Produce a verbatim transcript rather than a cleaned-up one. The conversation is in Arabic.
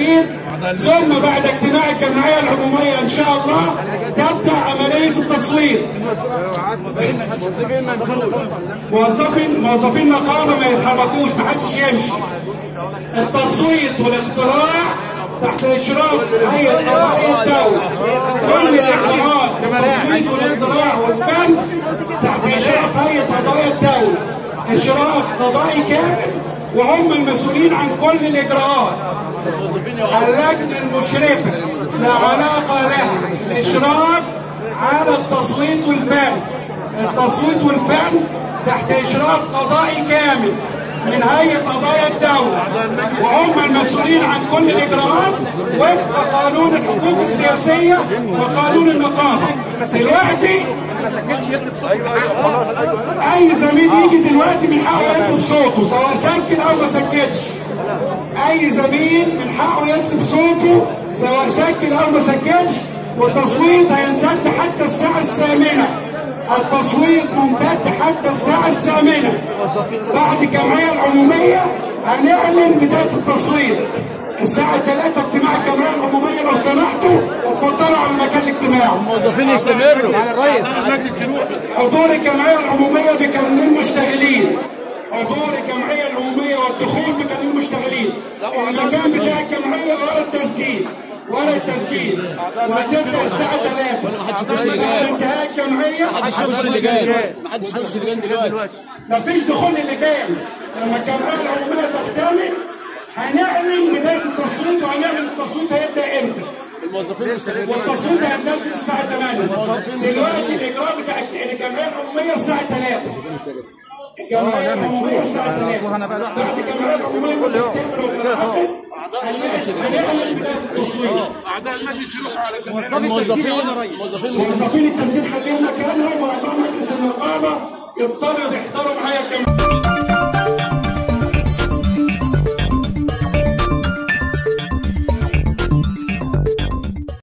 الجديد، ثم بعد اجتماع الجمعيه العموميه ان شاء الله تبدا عمليه التصويت. موظفين موظفين النقابه ما يتحركوش، ما حدش يمشي. التصويت والاقتراع تحت اشراف هيئه قضاء الدوله. كل الاجراءات التصويت والاقتراع والفرز تحت اشراف هيئه قضاء الدوله، اشراف قضائي كامل، وهم المسؤولين عن كل الاجراءات. اللجنه المشرفه لا علاقه لها الاشراف على التصويت والفرز. التصويت والفرز تحت اشراف قضائي كامل من هيئه قضايا الدوله، وهم المسؤولين عن كل الاجراءات وفق قانون الحقوق السياسيه وقانون النقابه. دلوقتي اي زميل يجي دلوقتي من حقه يطلب صوته سواء سجل او ما سجلش. اي زميل من حقه يطلب صوته سواء سجل او ما سجلش، والتصويت هيمتد حتى الساعه الثامنه. التصويت ممتد حتى الساعة الثامنة. بعد الجمعية العمومية هنعلن بداية التصويت. الساعة ثلاثة اجتماع الجمعية العمومية، لو سمحتوا اتفضلوا على مكان الاجتماع. الموظفين يستمروا. على الرئيس. حضور الجمعية العمومية بقانون مشتغلين. حضور الجمعية العمومية والدخول بقانون مشتغلين. المكان بتاع الجمعية ورا التسجيل. ورا التسجيل وهتبدا الساعه ثلاثة. ما حدش يخش اللجان. بعد انتهاء الجمعيه ما حدش يخش اللجان. ما حدش يخش اللجان دلوقتي. مفيش دخول اللجان. لما الجمعيه العموميه تكتمل هنعلن بدايه التصويت، وهنعلن التصويت هيبدا امتى. الموظفين مستمرين. والتصويت هيبدا الساعه ثمانية. دلوقتي الاجراء بتاع الجمعيه العموميه الساعه ثلاثة. الجمعيه العموميه الساعه ثلاثة. بعد الجمعيه العموميه تكتمل وتنعقد هنعلن بدايه التصويت. اعضاء المجلس يروحوا على الموظفين موظفين التسجيل خليهم مكانهم، واعضاء مجلس النقابه يضطروا يحضروا معايا الجمعيه.